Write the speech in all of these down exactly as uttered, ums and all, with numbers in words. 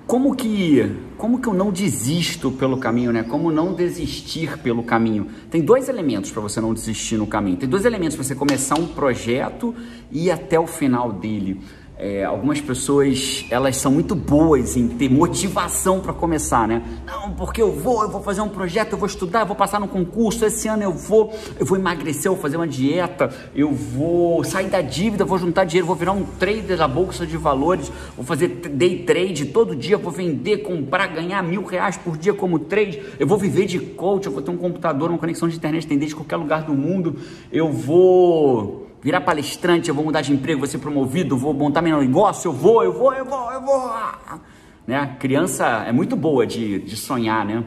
como que, como que eu não desisto pelo caminho, né? Como não desistir pelo caminho? Tem dois elementos para você não desistir no caminho. Tem dois elementos para você começar um projeto e ir até o final dele. É, algumas pessoas, elas são muito boas em ter motivação para começar, né? Não, porque eu vou, eu vou fazer um projeto, eu vou estudar, eu vou passar no concurso, esse ano eu vou, eu vou emagrecer, eu vou fazer uma dieta, eu vou sair da dívida, vou juntar dinheiro, vou virar um trader da bolsa de valores, vou fazer day trade todo dia, vou vender, comprar, ganhar mil reais por dia como trade, eu vou viver de coach, eu vou ter um computador, uma conexão de internet, tem desde qualquer lugar do mundo, eu vou virar palestrante, eu vou mudar de emprego, vou ser promovido, vou montar meu negócio, eu vou, eu vou, eu vou, eu vou. Né? A criança é muito boa de, de sonhar, né?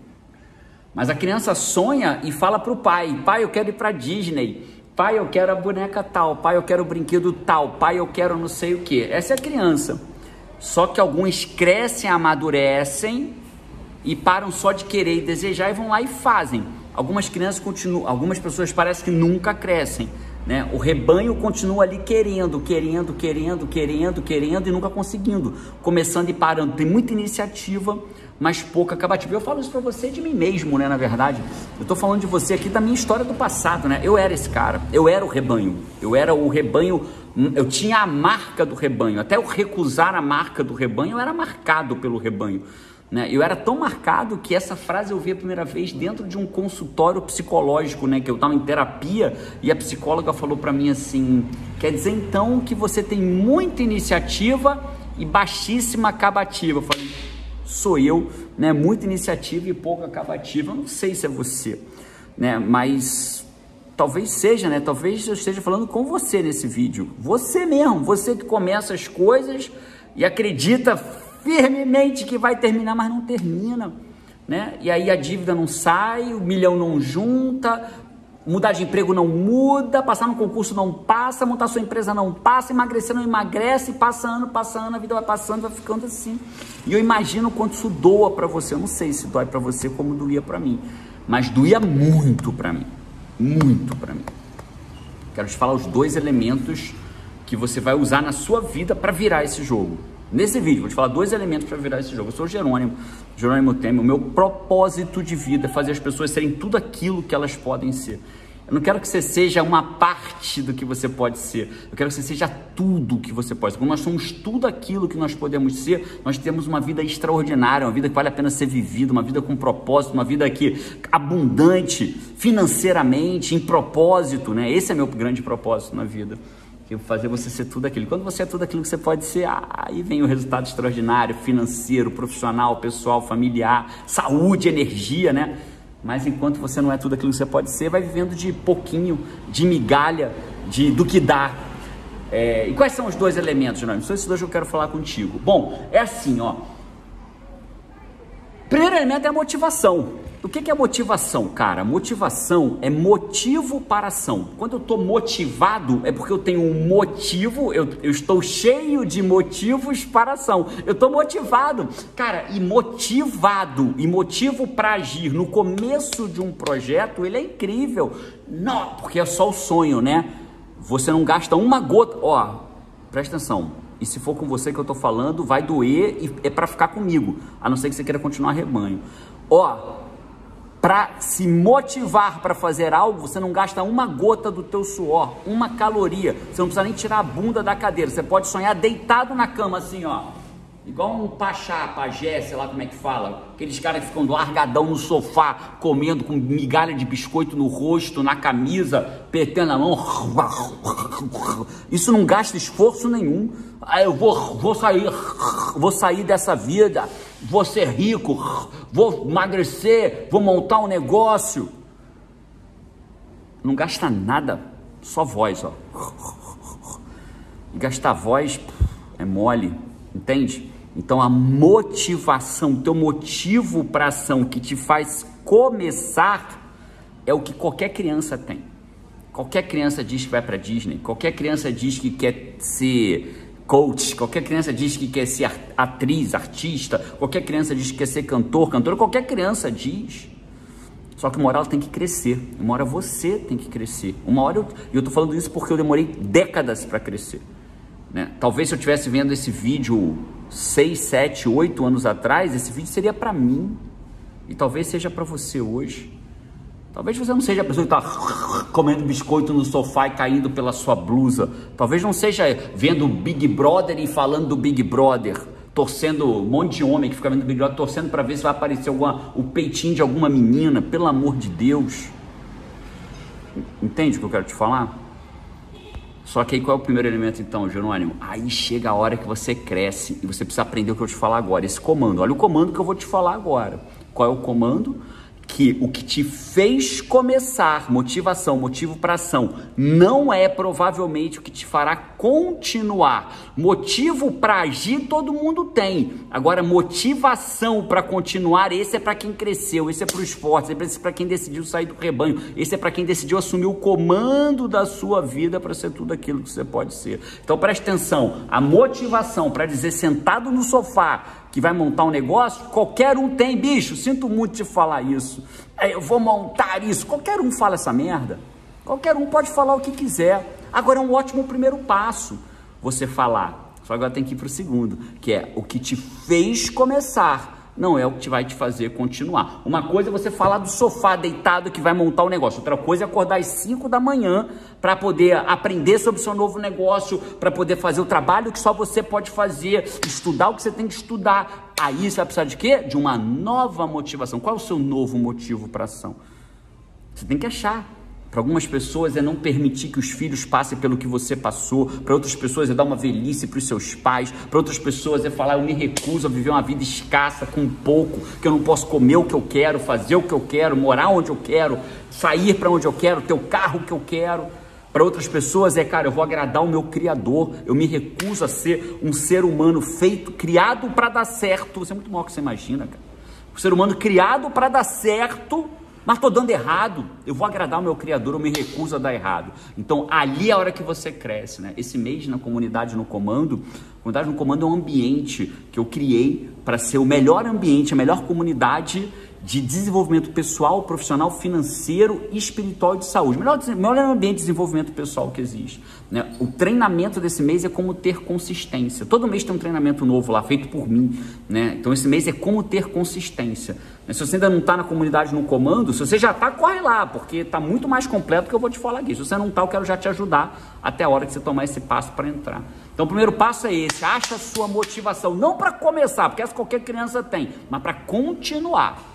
Mas a criança sonha e fala pro pai, pai, eu quero ir pra Disney, pai, eu quero a boneca tal, pai, eu quero o brinquedo tal, pai, eu quero não sei o que. Essa é a criança. Só que alguns crescem, amadurecem e param só de querer e desejar e vão lá e fazem. Algumas crianças continuam, algumas pessoas parecem que nunca crescem. Né? O rebanho continua ali querendo, querendo, querendo, querendo, querendo e nunca conseguindo, começando e parando. Tem muita iniciativa, mas pouca acabativa. Eu falo isso pra você de mim mesmo, né? Na verdade, eu tô falando de você aqui da minha história do passado, né? Eu era esse cara, eu era o rebanho, eu era o rebanho, eu tinha a marca do rebanho. Até eu recusar a marca do rebanho, eu era marcado pelo rebanho. Né? Eu era tão marcado que essa frase eu vi a primeira vez dentro de um consultório psicológico, né? Que eu estava em terapia e a psicóloga falou para mim assim, quer dizer então que você tem muita iniciativa e baixíssima acabativa. Eu falei, sou eu, né? Muita iniciativa e pouca acabativa. Eu não sei se é você, né? Mas talvez seja, né? Talvez eu esteja falando com você nesse vídeo. Você mesmo, você que começa as coisas e acredita firmemente que vai terminar, mas não termina, né? E aí a dívida não sai, o milhão não junta, mudar de emprego não muda, passar no concurso não passa, montar sua empresa não passa, emagrecer não emagrece, passa ano, passa ano, a vida vai passando, vai ficando assim. E eu imagino quanto isso doa pra você. Eu não sei se dói pra você como doía pra mim, mas doía muito pra mim, muito pra mim. Quero te falar os dois elementos que você vai usar na sua vida para virar esse jogo. Nesse vídeo, vou te falar dois elementos para virar esse jogo. Eu sou o Jerônimo, Jerônimo Temer. O meu propósito de vida é fazer as pessoas serem tudo aquilo que elas podem ser. Eu não quero que você seja uma parte do que você pode ser. Eu quero que você seja tudo o que você pode ser. Quando nós somos tudo aquilo que nós podemos ser, nós temos uma vida extraordinária, uma vida que vale a pena ser vivida, uma vida com propósito, uma vida que abundante financeiramente, em propósito, né? Esse é meu grande propósito na vida. Que fazer você ser tudo aquilo. Quando você é tudo aquilo que você pode ser, aí vem o resultado extraordinário, financeiro, profissional, pessoal, familiar, saúde, energia, né? Mas enquanto você não é tudo aquilo que você pode ser, vai vivendo de pouquinho, de migalha, de, do que dá. É, e quais são os dois elementos, Jerônimo? São esses dois que eu quero falar contigo. Bom, é assim, ó. Primeiro elemento é a motivação. O que é motivação, cara? Motivação é motivo para ação. Quando eu estou motivado, é porque eu tenho um motivo, eu, eu estou cheio de motivos para ação. Eu estou motivado. Cara, e motivado, e motivo para agir no começo de um projeto, ele é incrível. Não, porque é só o sonho, né? Você não gasta uma gota. Ó, presta atenção. E se for com você que eu estou falando, vai doer e é para ficar comigo. A não ser que você queira continuar rebanho. Ó, para se motivar para fazer algo, você não gasta uma gota do teu suor, uma caloria. Você não precisa nem tirar a bunda da cadeira. Você pode sonhar deitado na cama assim, ó. Igual um pachá, pajé, sei lá como é que fala. Aqueles caras que ficam largadão no sofá, comendo com migalha de biscoito no rosto, na camisa, petendo a mão. Isso não gasta esforço nenhum. Aí eu vou, vou sair, vou sair dessa vida, vou ser rico, vou emagrecer, vou montar um negócio. Não gasta nada, só voz, ó. E gastar voz é mole, entende? Então a motivação, teu motivo para ação que te faz começar é o que qualquer criança tem. Qualquer criança diz que vai para Disney, qualquer criança diz que quer ser coach, qualquer criança diz que quer ser atriz, artista, qualquer criança diz que quer ser cantor, cantora, qualquer criança diz. Só que uma hora ela tem que crescer, uma hora você tem que crescer. Uma hora eu, eu tô falando isso porque eu demorei décadas para crescer. Né? Talvez se eu estivesse vendo esse vídeo seis, sete, oito anos atrás, esse vídeo seria para mim. E talvez seja para você hoje. Talvez você não seja a pessoa que está comendo biscoito no sofá e caindo pela sua blusa. Talvez não seja vendo o Big Brother e falando do Big Brother. Torcendo, um monte de homem que fica vendo o Big Brother, torcendo para ver se vai aparecer alguma, o peitinho de alguma menina. Pelo amor de Deus. Entende o que eu quero te falar? Só que aí qual é o primeiro elemento então, Jerônimo? Aí chega a hora que você cresce e você precisa aprender o que eu te falar agora, esse comando. Olha o comando que eu vou te falar agora. Qual é o comando? Que o que te fez começar, motivação, motivo para ação, não é provavelmente o que te fará continuar. Motivo para agir todo mundo tem. Agora, motivação para continuar, esse é para quem cresceu, esse é para o esporte, esse é para quem decidiu sair do rebanho, esse é para quem decidiu assumir o comando da sua vida para ser tudo aquilo que você pode ser. Então, preste atenção, a motivação para dizer sentado no sofá, que vai montar um negócio, qualquer um tem, bicho, sinto muito te falar isso, eu vou montar isso, qualquer um fala essa merda, qualquer um pode falar o que quiser. Agora é um ótimo primeiro passo você falar, só agora tem que ir para o segundo, que é o que te fez começar, não é o que vai te fazer continuar. Uma coisa é você falar do sofá deitado que vai montar o negócio, outra coisa é acordar às cinco da manhã para poder aprender sobre o seu novo negócio, para poder fazer o trabalho que só você pode fazer, estudar o que você tem que estudar. Aí você vai precisar de quê? De uma nova motivação. Qual é o seu novo motivo para ação? Você tem que achar. Para algumas pessoas é não permitir que os filhos passem pelo que você passou. Para outras pessoas é dar uma velhice para os seus pais. Para outras pessoas é falar, eu me recuso a viver uma vida escassa, com pouco, que eu não posso comer o que eu quero, fazer o que eu quero, morar onde eu quero, sair para onde eu quero, ter o carro que eu quero. Para outras pessoas é, cara, eu vou agradar o meu Criador, eu me recuso a ser um ser humano feito, criado para dar certo. Você é muito maior que você imagina, cara. Um ser humano criado para dar certo, mas estou dando errado, eu vou agradar o meu Criador, eu me recuso a dar errado. Então, ali é a hora que você cresce, né? Esse mês na Comunidade no Comando, a Comunidade no Comando é um ambiente que eu criei para ser o melhor ambiente, a melhor comunidade de desenvolvimento pessoal, profissional, financeiro, espiritual e de saúde. Melhor, melhor ambiente de desenvolvimento pessoal que existe, né? O treinamento desse mês é como ter consistência. Todo mês tem um treinamento novo lá, feito por mim, né? Então esse mês é como ter consistência. Se você ainda não está na Comunidade no Comando, se você já está, corre lá, porque está muito mais completo do que eu vou te falar aqui. Se você não está, eu quero já te ajudar até a hora que você tomar esse passo para entrar. Então o primeiro passo é esse, acha a sua motivação, não para começar, porque essa qualquer criança tem, mas para continuar.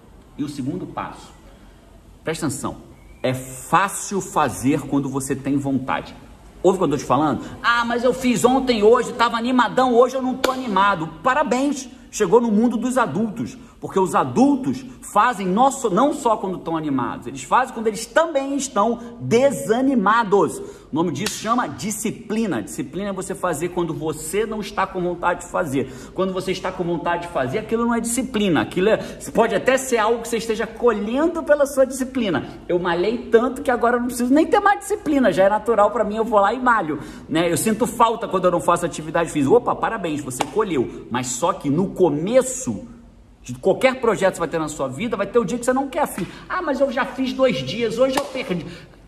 E o segundo passo, presta atenção, é fácil fazer quando você tem vontade. Ouve o que eu estou te falando? Ah, mas eu fiz ontem, hoje, estava animadão, hoje eu não estou animado. Parabéns, chegou no mundo dos adultos, porque os adultos fazem não só quando estão animados, eles fazem quando eles também estão desanimados. O nome disso chama disciplina. Disciplina é você fazer quando você não está com vontade de fazer. Quando você está com vontade de fazer, aquilo não é disciplina. Aquilo é, pode até ser algo que você esteja colhendo pela sua disciplina. Eu malhei tanto que agora eu não preciso nem ter mais disciplina. Já é natural para mim, eu vou lá e malho, né? Eu sinto falta quando eu não faço atividade física. Opa, parabéns, você colheu. Mas só que no começo de qualquer projeto que você vai ter na sua vida, vai ter o dia que você não quer afim. Ah, mas eu já fiz dois dias, hoje eu perdi.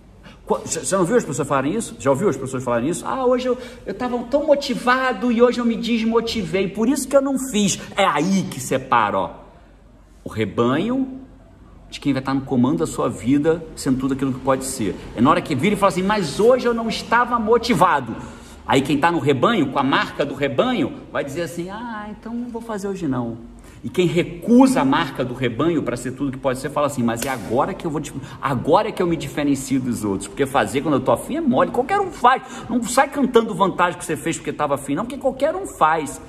Você não viu as pessoas falarem isso? Já ouviu as pessoas falarem isso? Ah, hoje eu estava tão motivado e hoje eu me desmotivei, por isso que eu não fiz. É aí que separa, ó, o rebanho de quem vai estar no comando da sua vida, sendo tudo aquilo que pode ser. É na hora que vira e fala assim, mas hoje eu não estava motivado. Aí quem está no rebanho, com a marca do rebanho, vai dizer assim, ah, então não vou fazer hoje não. E quem recusa a marca do rebanho para ser tudo que pode ser, fala assim, mas é agora que eu vou, agora é que eu me diferencio dos outros, porque fazer quando eu tô afim é mole, qualquer um faz, não sai cantando vantagem que você fez porque estava afim, não, porque qualquer um faz,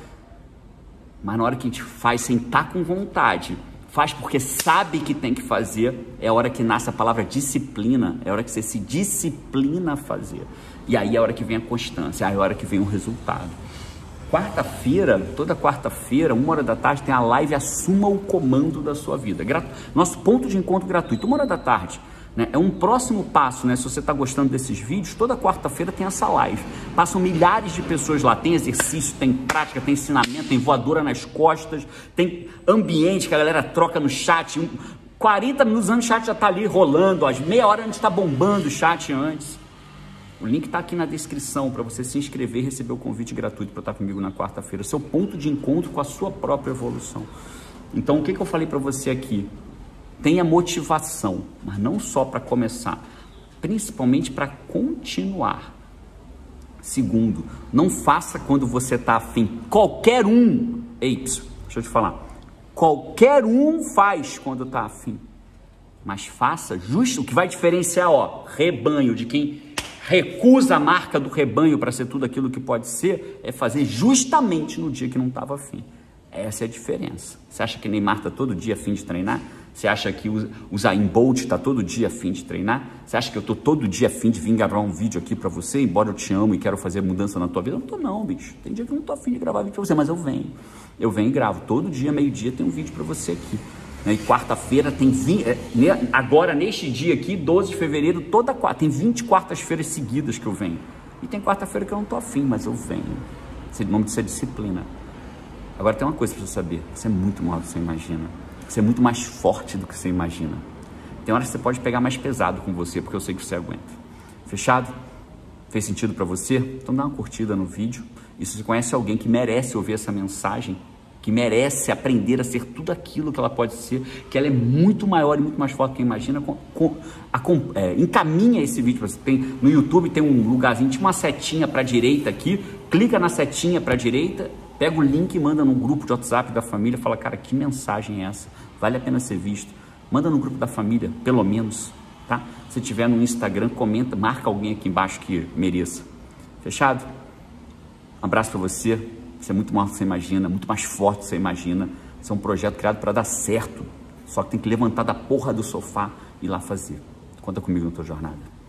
mas na hora que a gente faz sem estar com vontade, faz porque sabe que tem que fazer, é a hora que nasce a palavra disciplina, é a hora que você se disciplina a fazer, e aí é a hora que vem a constância, aí é a hora que vem o resultado. Quarta-feira, toda quarta-feira, uma hora da tarde, tem a live Assuma o Comando da Sua Vida. Gratu... Nosso ponto de encontro gratuito, uma hora da tarde. Né? É um próximo passo, né? Se você está gostando desses vídeos, toda quarta-feira tem essa live. Passam milhares de pessoas lá, tem exercício, tem prática, tem ensinamento, tem voadora nas costas, tem ambiente que a galera troca no chat. quarenta minutos antes o chat já está ali rolando, às meia hora a gente está bombando o chat antes. O link está aqui na descrição para você se inscrever e receber o convite gratuito para estar comigo na quarta-feira. Seu ponto de encontro com a sua própria evolução. Então, o que, que eu falei para você aqui? Tenha motivação, mas não só para começar, principalmente para continuar. Segundo, não faça quando você está afim. Qualquer um, ei, deixa eu te falar, qualquer um faz quando está afim. Mas faça justo o que vai diferenciar, ó, rebanho, de quem recusa a marca do rebanho para ser tudo aquilo que pode ser, é fazer justamente no dia que não estava afim. Essa é a diferença. Você acha que Neymar está todo dia afim de treinar? Você acha que o Usain Bolt está todo dia afim de treinar? Você acha que eu estou todo dia afim de vir gravar um vídeo aqui para você, embora eu te amo e quero fazer mudança na tua vida? Eu não estou não, bicho. Tem dia que eu não estou afim de gravar vídeo para você, mas eu venho. Eu venho e gravo. Todo dia, meio-dia, tem um vídeo para você aqui. E quarta-feira tem vinte, agora neste dia aqui, doze de fevereiro, toda quarta, tem vinte quartas-feiras seguidas que eu venho. E tem quarta-feira que eu não estou afim, mas eu venho. O nome disso é disciplina. Agora tem uma coisa para você saber, você é muito maior do que você imagina. Você é muito mais forte do que você imagina. Tem horas que você pode pegar mais pesado com você, porque eu sei que você aguenta. Fechado? Fez sentido para você? Então dá uma curtida no vídeo. E se você conhece alguém que merece ouvir essa mensagem, que merece aprender a ser tudo aquilo que ela pode ser, que ela é muito maior e muito mais forte do que imagina, com, com, a, com, é, encaminha esse vídeo. Você tem, no YouTube tem um lugarzinho, tipo uma setinha para a direita aqui, clica na setinha para a direita, pega o link e manda no grupo de WhatsApp da família, fala, cara, que mensagem é essa? Vale a pena ser visto. Manda no grupo da família, pelo menos, tá? Se tiver no Instagram, comenta, marca alguém aqui embaixo que mereça. Fechado? Um abraço para você. Você é muito maior do que você imagina, muito mais forte do que você imagina. Isso é um projeto criado para dar certo. Só que tem que levantar da porra do sofá e ir lá fazer. Conta comigo na tua jornada.